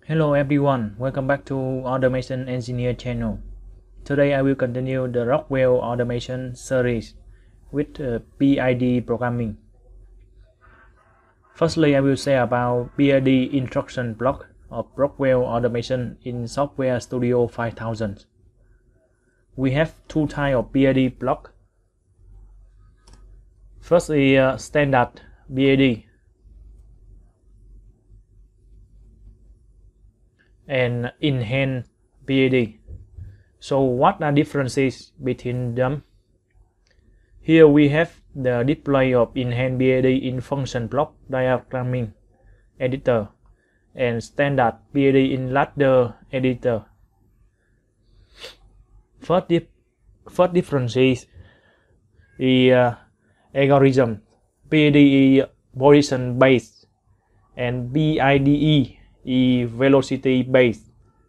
Hello everyone, welcome back to Automation Engineer channel. Today I will continue the Rockwell Automation series with PID programming. Firstly, I will say about PID instruction block of Rockwell Automation in Software Studio 5000. We have two types of PID block. First is standard PID and enhanced PID. So what are differences between them? Here we have the display of enhanced PID in function block diagramming editor and standard PID in ladder editor. First difference is algorithm. PID is position based and PIDE is velocity based.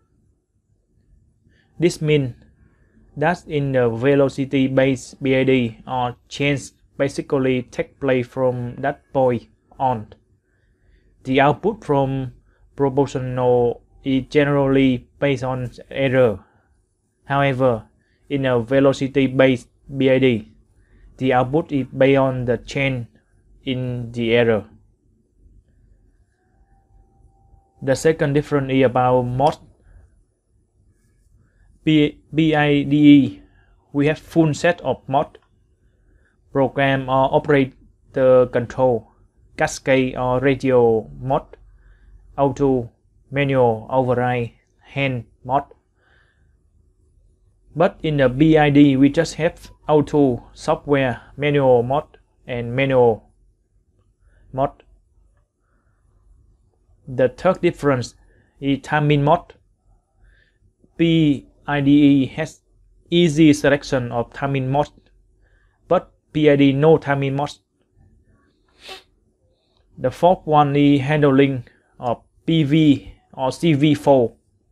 This means that in the velocity based PID, or change basically take place from that point on. The output from proportional is generally based on error. However, in a velocity based PID, the output is based on the change in the error. The second difference is about mode. PIDE, we have full set of mode: program or operator control, cascade or radio mode, auto, manual, override, hand mode. But in the PID, we just have auto, software, manual mode, and manual mode. The third difference is timing mode. PIDE has easy selection of timing mode, but PID no timing mode. The fourth one is handling of PV or CV4.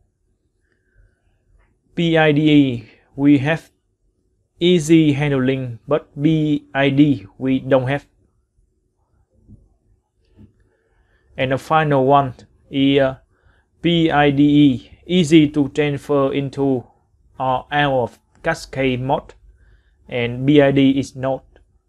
PIDE we have easy handling, but PID we don't have. And the final one is PIDE, easy to transfer into or out of cascade mode, and PID is not.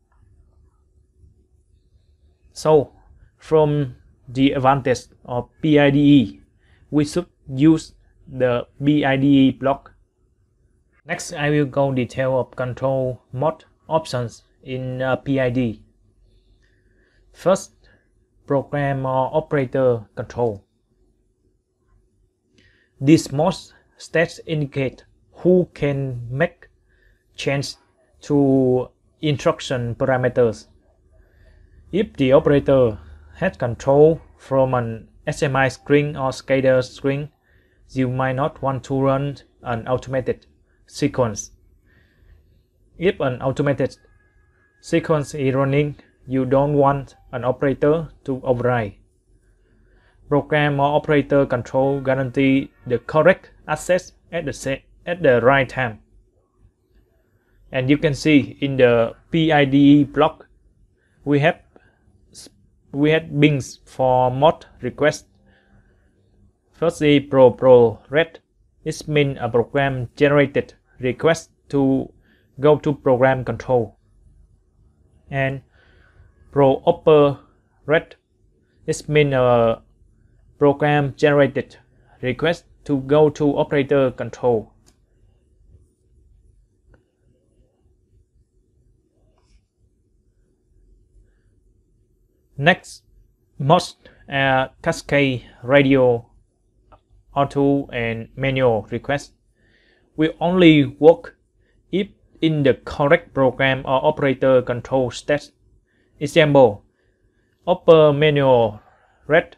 So, from the advantage of PIDE, we should use the PIDE block. Next, I will go detail of control mode options in PID. First, program or operator control. These modes stats indicate who can make change to instruction parameters. If the operator has control from an SMI string or SCADA string, you might not want to run an automated sequence. If an automated sequence is running, you don't want an operator to override. Program or operator control guarantee the correct access at the right time. And you can see in the PIDE block, we had bins for mode request. First is pro red. It means a program generated request to go to program control. And pro upper red, it means a program generated request to go to operator control. Next, modes are cascade, radio, auto, and manual request. We only work if in the correct program or operator control state. Example, upper manual red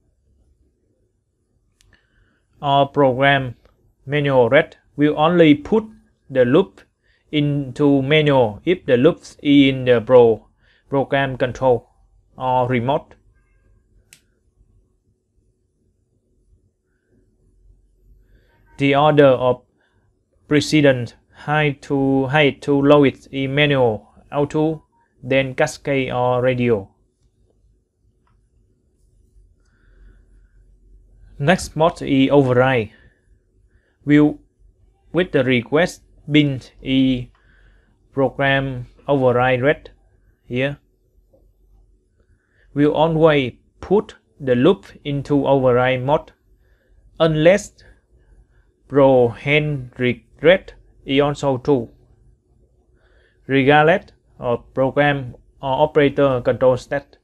or program manual red will only put the loop into manual if the loop is in the program control or remote. The order of precedence high to lowest is manual, auto, then cascade or radio. Next mod is override. Will with the request bin is program override read here. Will always put the loop into override mode unless pro-hand read is also true, regardless of program or operator control state.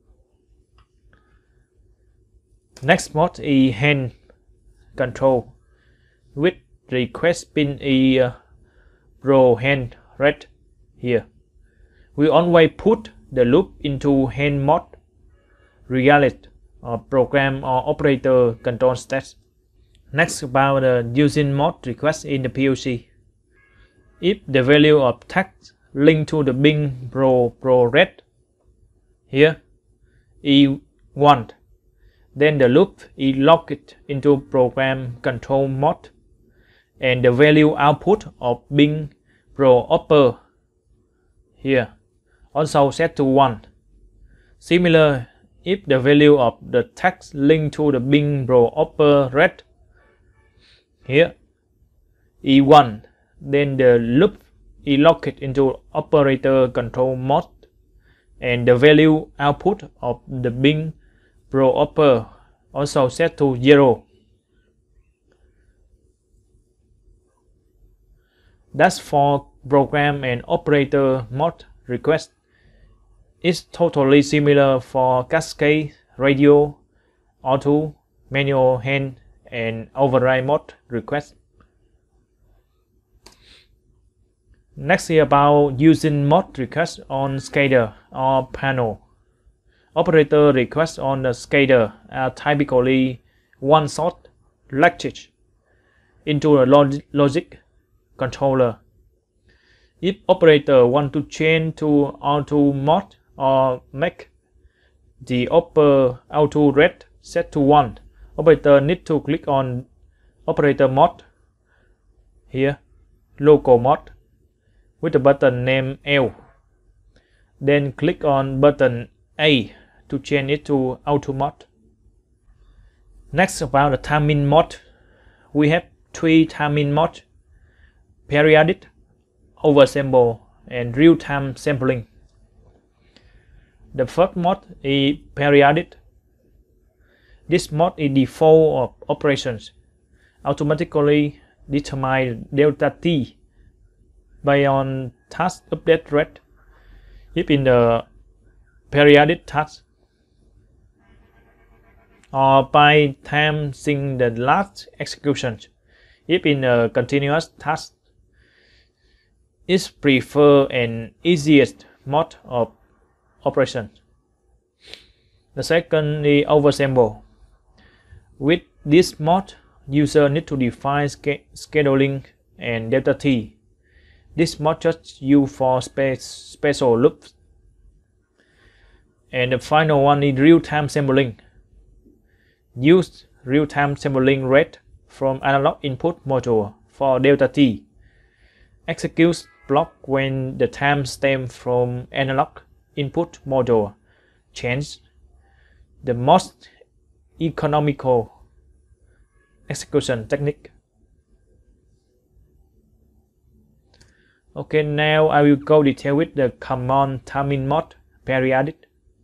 Next mod is hand control. With request bin is pro-hand read here. We always put the loop into hand mode regardless of program or operator control state. Next, about the using mode request in the POC. If the value of text linked to the Bing Pro read here is 1, then the loop is locked into program control mode, and the value output of Bing Pro Upper here also set to 1. Similar, if the value of the text linked to the Bing Pro Upper read here is 1, then the loop is locked into operator control mode, and the value output of the Bing Pro Upper also set to 0. That's for program and operator mode request. It's totally similar for cascade, radio, auto, manual hand, and override mode request. Next is about using mode request on scatter or panel. Operator requests on the scatter are typically one-shot latched into a logic controller. If operator want to change to auto mode or make the upper auto read set to 1, operator need to click on operator mode here, local mode, with the button named L. Then click on button A to change it to auto mode. Next, about the timing mode. We have 3 timing modes: periodic, oversample, and real-time sampling. The first mode is periodic. This mode is default of operations, automatically determine delta t based on task update rate. If in the periodic task, or by time since the last execution. If in a continuous task, it's preferred and easiest mode of operation. The second is oversample. With this mode, user need to define scheduling and delta t. This mode just used for special loops. And the final one is real-time sampling. Use real-time sampling rate from analog input module for delta t. Executes block when the time stamp from analog input module change. The most economical execution technique. Okay, now I will go detail with the common timing mode periodic.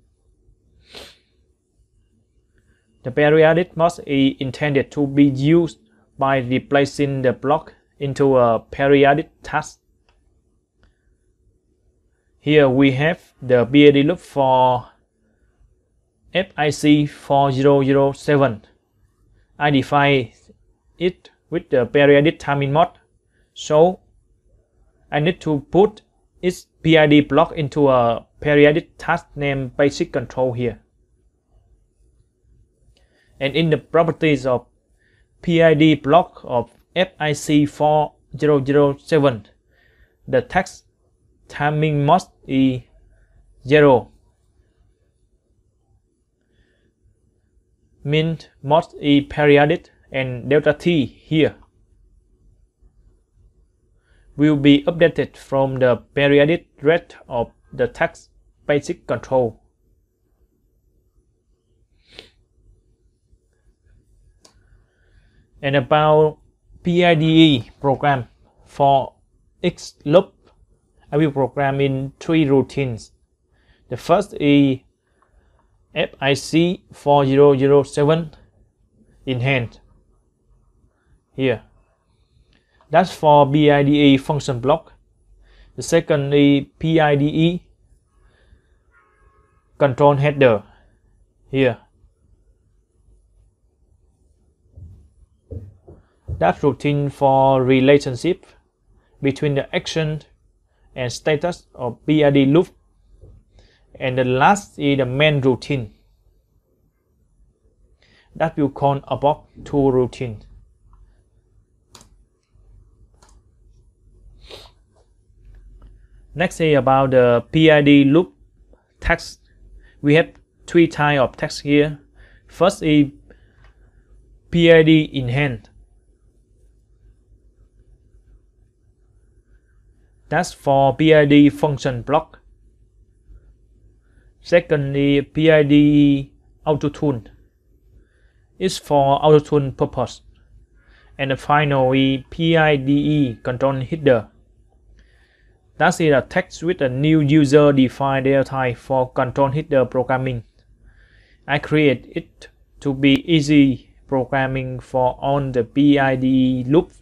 The periodic mode is intended to be used by replacing the block into a periodic task. Here we have the PID loop for FIC 4007. I define it with the periodic timing mode, so I need to put its PID block into a periodic task named basic control here. And in the properties of PID block of FIC 4007, the task timing mode is 0. Min mode is periodic, and delta t here will be updated from the periodic rate of the task basic control. And about PIDE program for X loop, I will program in 3 routines. The first is FIC 4007 in hand here. That's for PIDE function block. The second is PIDE control header here. That routine for relationship between the action and status of PID loop. And the last is the main routine that will call above 2 routine. Next is about the PID loop text. We have 3 types of text here. First is PID in hand. That's for PID function block. Secondly, PID auto-tune. It's for auto-tune purpose. And finally, PIDE control header. That is a text with a new user-defined data type for control header programming. I create it to be easy programming for all the PIDE loops.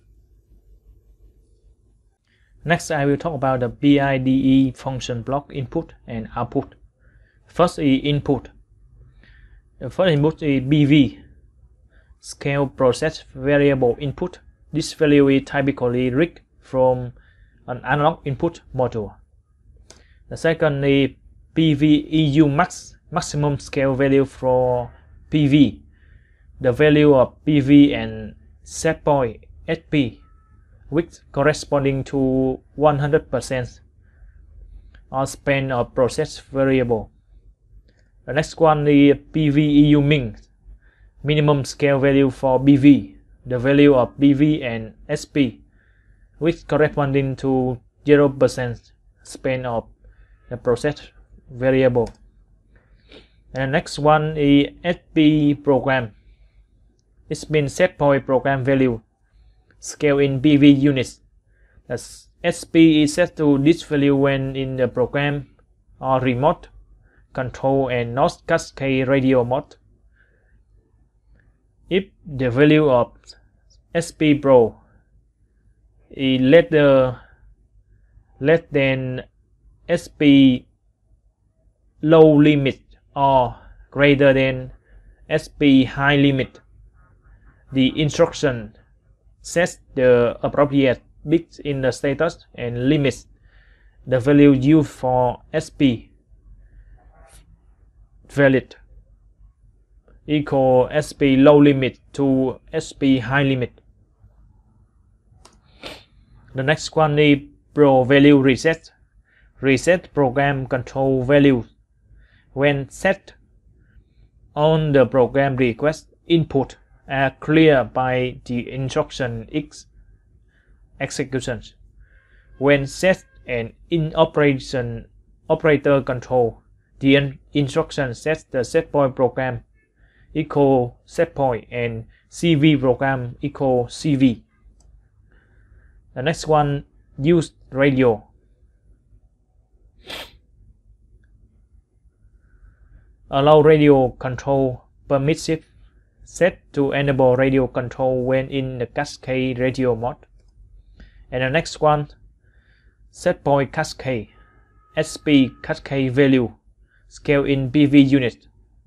Next, I will talk about the PIDE function block input and output. First is input. The first input is BV, scale process variable input. This value is typically read from an analog input module. The second is PV-EU max, maximum scale value for PV. The value of PV and set point SP, which corresponding to 100% or span of process variable. The next one is PV-EU min, minimum scale value for PV. The value of PV and SP, which corresponding to 0% span of the process variable. And the next one is SP program. It's been set point program value, scale in PV units. The SP is set to this value when in the program or remote control and not cascade radio mode. If the value of SP Pro is less than SP low limit or greater than SP high limit, the instruction sets the appropriate bits in the status and limits the value used for SP valid equal SP low limit to SP high limit. The next one is Pro value reset. Reset program control value when set on the program request input are cleared by the instruction X execution. When set and in operation operator control, the instruction sets the setpoint program equal setpoint and CV program equal CV. The next one, use radio. Allow radio control permissive, set to enable radio control when in the cascade radio mode. And the next one, setpoint cascade, SP cascade value, scale in PV unit.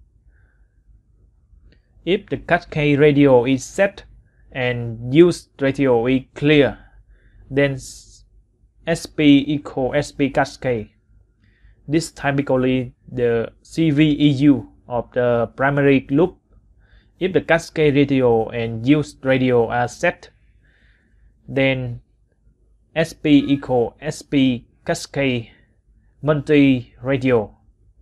If the cascade radio is set and use radio is clear, then SP equal SP cascade. This typically the CVEU of the primary loop. If the cascade radio and use radio are set, then SP equal SP cascade multi radio.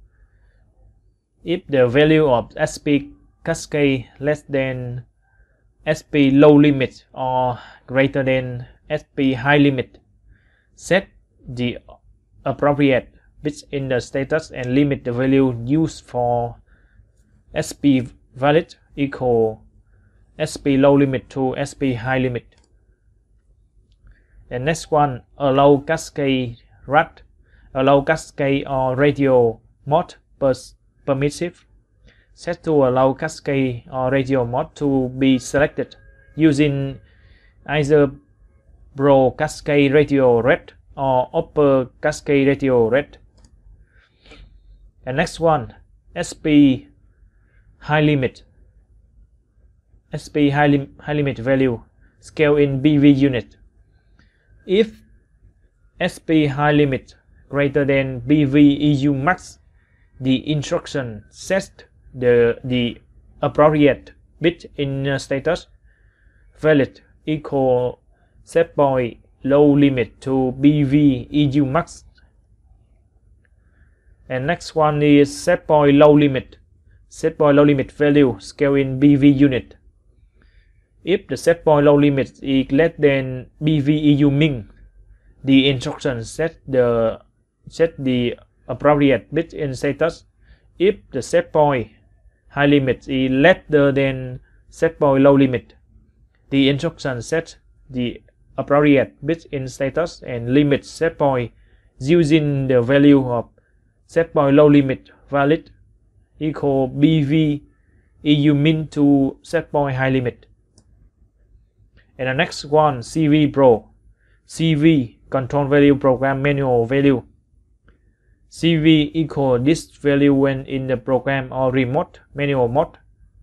If the value of SP cascade less than SP low limit or greater than SP high limit, set the appropriate bits in the status and limit the value used for SP valid equal SP low limit to SP high limit. And next one, allow cascade RAT, allow cascade or radio mode permissive. Set to allow cascade or radio mode to be selected using either Pro Cascade Radio Red or Upper Cascade Radio Red. And next one, SP high limit. SP high limit value scale in BV unit. If SP high limit greater than BV EU max, the instruction sets the appropriate bit in status valid equal set point low limit to BV EU max. And next one is set point low limit. Set point low limit value scale in BV unit. If the set point low limit is less than BV EU min, the instruction set the appropriate bit in status. If the set point high limit is lesser than set point low limit, the instruction sets the appropriate bit in status and limit set point using the value of set point low limit valid equal BV EU min to set point high limit. And the next one, CV Pro. CV control value program manual value. CV equal this value when in the program or remote manual mode.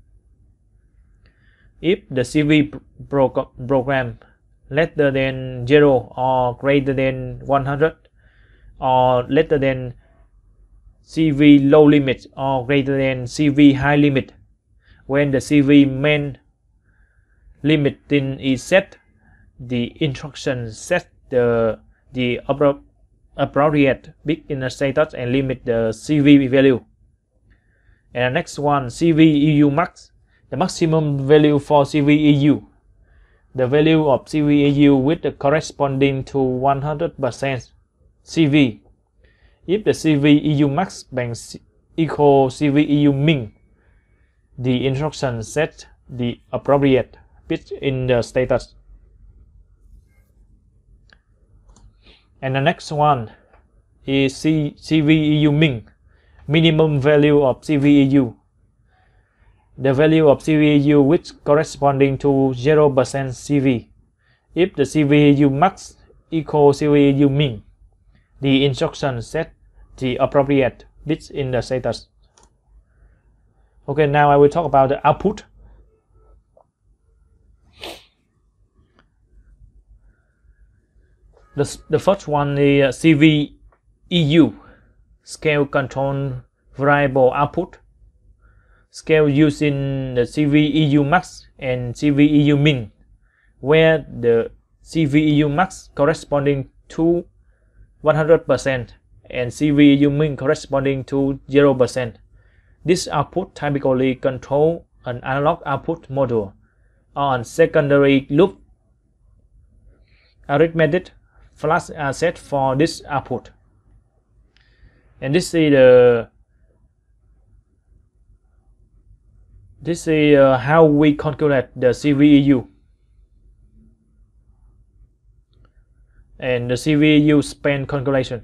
If the CV program lesser than 0 or greater than 100 or lesser than CV low limit or greater than CV high limit, when the CV main limiting is set, the instruction sets the appropriate bit in the status and limit the CV value. And the next one, CV EU max, the maximum value for CV EU. The value of CV EU with the corresponding to 100% CV. If the CV EU max banks equal CV EU min, the instruction sets the appropriate bit in the status. And the next one is CV EU min, minimum value of CV EU. The value of CV EU which corresponding to 0% CV. If the CV EU max equal CV EU min, the instruction sets the appropriate bits in the status. Okay, now I will talk about the output. The first one is CV EU, scale control variable output. Scale using the CV EU max and CV EU min, where the CV EU max corresponding to 100% and CV EU min corresponding to 0%. This output typically control an analog output module on secondary loop. Arithmetic flags are set for this output. And this is how we calculate the CV EU. And the CV EU span calculation.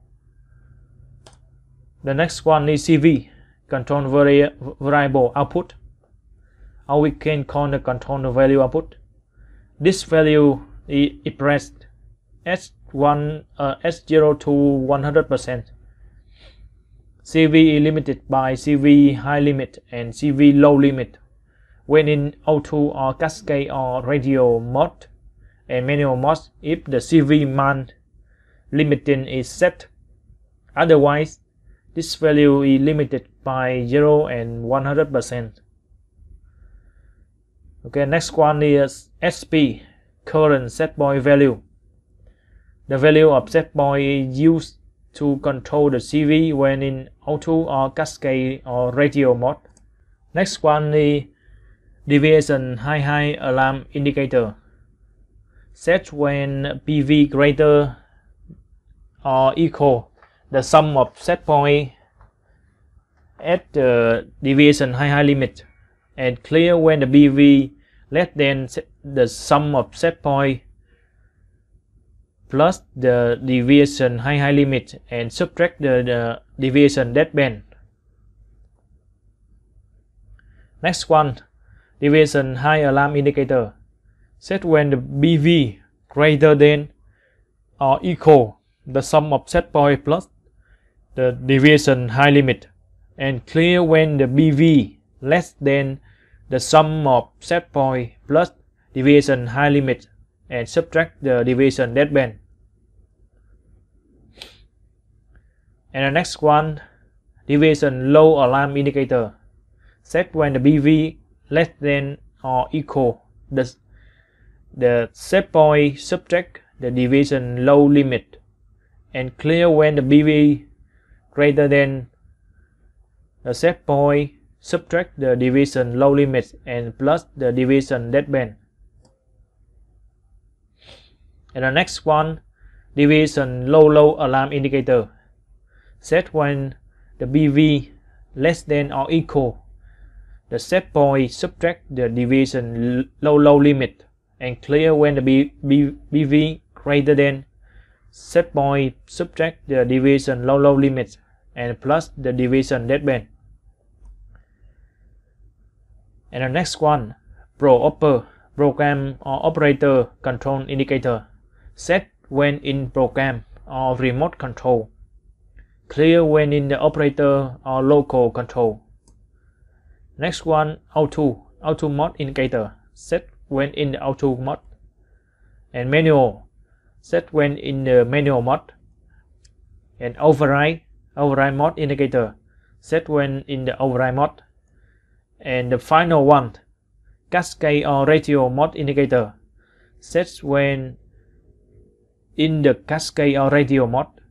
The next one is CV, control variable output, or we can call the control value output. This value is expressed as 0 to 100%. CV is limited by CV high limit and CV low limit when in auto or cascade or radio mode and manual mode if the CV man limiting is set. Otherwise, this value is limited by 0 and 100%. Okay, next one is SP, current set point value. The value of set point is used to control the CV when in auto or cascade or radio mode. Next one is deviation high alarm indicator. Set when PV greater or equal the sum of set point at the deviation high limit, and clear when the PV less than the sum of set point plus the deviation high limit and subtract the deviation deadband. Next one, deviation high alarm indicator. Set when the BV greater than or equal the sum of set point plus the deviation high limit, and clear when the BV less than the sum of set point plus deviation high limit and subtract the deviation deadband. And the next one, deviation low alarm indicator. Set when the BV less than or equal the set point subtract the deviation low limit, and clear when the BV greater than the set point subtract the deviation low limit and plus the deviation deadband. And the next one, deviation low alarm indicator. Set when the BV less than or equal the set point subtract the deviation low limit, and clear when the BV greater than set point subtract the deviation low limit and plus the deviation deadband. And the next one, program or operator control indicator. Set when in program or remote control. Clear when in the operator or local control. Next one, auto mode indicator. Set when in the auto mode. And manual, set when in the manual mode. And override mode indicator, set when in the override mode. And the final one, cascade or ratio mode indicator, set when in the cascade or ratio mode.